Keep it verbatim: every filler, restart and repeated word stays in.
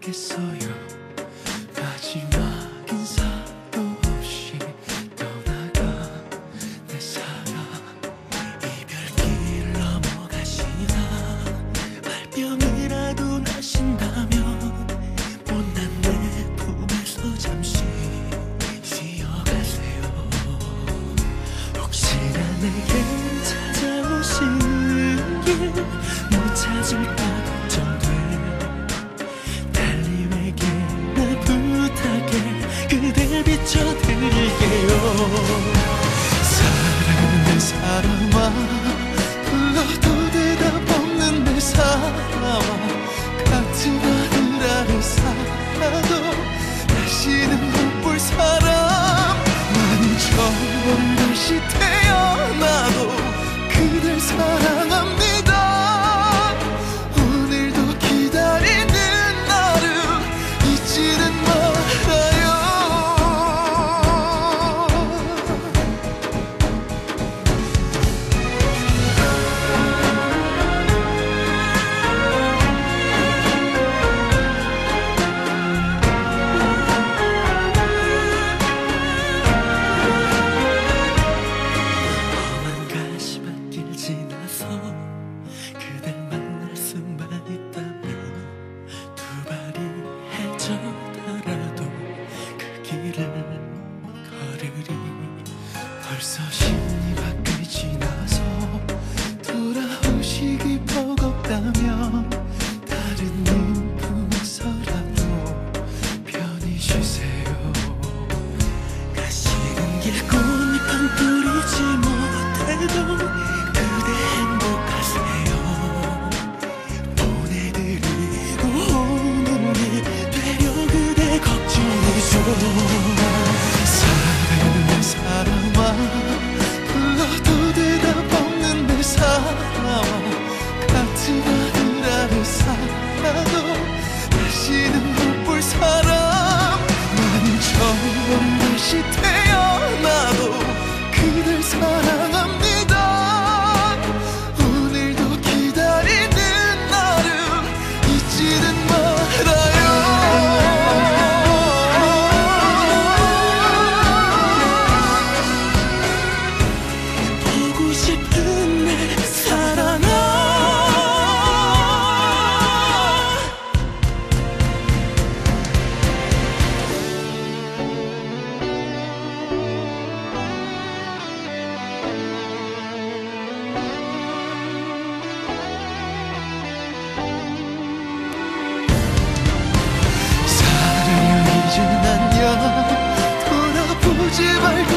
했어요. 마지막 인사도 없이 떠나가 내 사랑. 이별길 넘어가시나 발병이라도 나신다면 못난 내 품에서 잠시 쉬어가세요. 혹시나 내게 찾아오시는 길 못 찾을까 걱정돼. 그댈 비춰드릴게요. 사랑하는 사람아, 불러도 대답 없는 내 사람아, 같은 하늘 아래 살아도 다시는 못 볼 사람. 나는 처음 다시 태어나도 그댈 사랑합니다. 오늘도 기다리는 나를 잊지는 말아요. 그댈 만날 수만 있다면 두 발이 헤쳐더라도 그 길을 걸으리. 벌써 심리 밖을 지나서 돌아오시기 버겁다면 다른 님 품에서라도 편히 쉬세요. 가시는 길 꽃잎 한 뿌리지 못해도 사랑하는 사람아, 불러도 대답 없는 내 사람아, 같은 하늘 아래 살아도 다시는 못 볼 사람. 나는 처음 다시 태어나도 그댈 사랑합니다. 오늘도 기다리는 나를 잊지는 말아요. 이젠 안녕, 돌아보지 말고